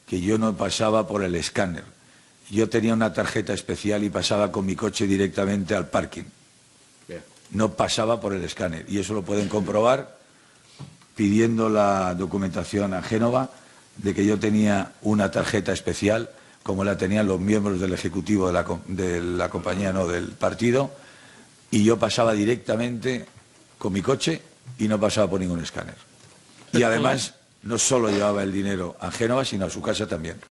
que yo no pasaba por el escáner. Yo tenía una tarjeta especial y pasaba con mi coche directamente al parking. No pasaba por el escáner. Y eso lo pueden comprobar pidiendo la documentación a Génova de que yo tenía una tarjeta especial, como la tenían los miembros del Ejecutivo de la compañía, no del partido, y yo pasaba directamente con mi coche y no pasaba por ningún escáner. Y además, no solo llevaba el dinero a Génova, sino a su casa también.